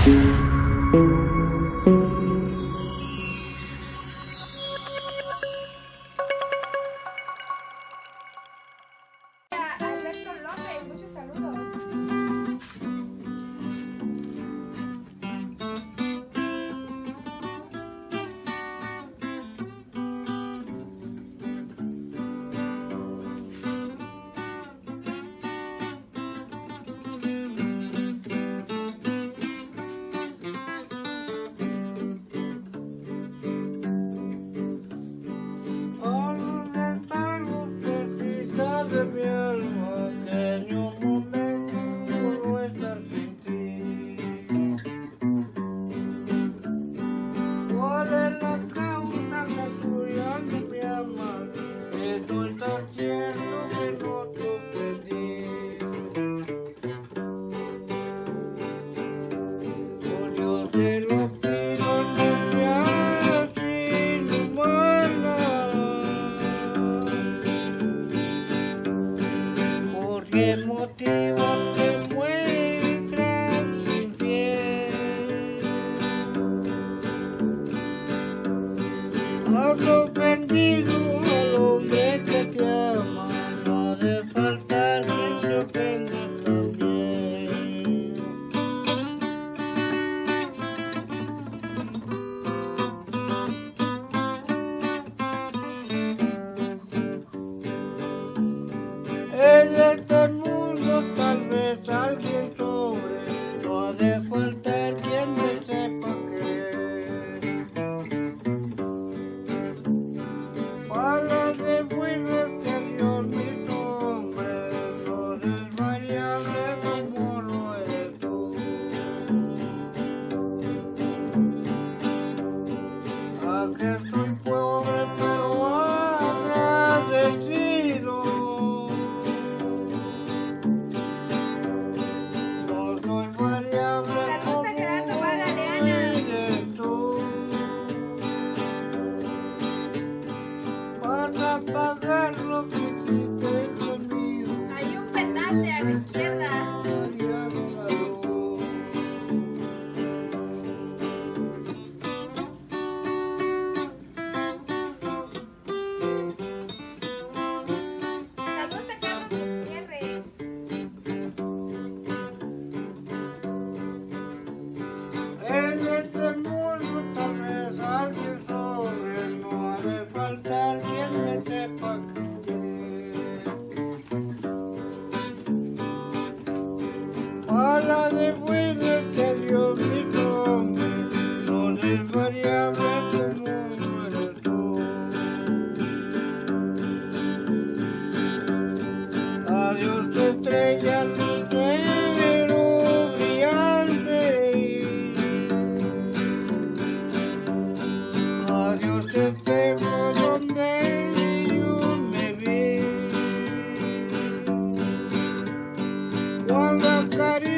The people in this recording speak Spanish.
Alberto López, muchos saludos. ¿Qué motivo te muestras infiel? Otro vendido al hombre que te ama, no ha de faltar quien se ofenda también. En este mundo tal vez alguien sobre, no ha de faltar quien me sepa querer. Palabras de buenas que Dios mi nombre, no es variable como lo eres tú. A que soy pobre pero agradecido. Pagar lo que hiciste conmigo. Hay un petate a la izquierda. Saludos a Carlos Gutiérrez. En este mundo tal vez alguien sobre, no ha de faltar quien me sepa querer. Habla de buenas que Dios mi nombre, no es variable como eres tú. Adiós estrella, lucero brillante. Adiós espejo donde yo me vi. Guarda cariño.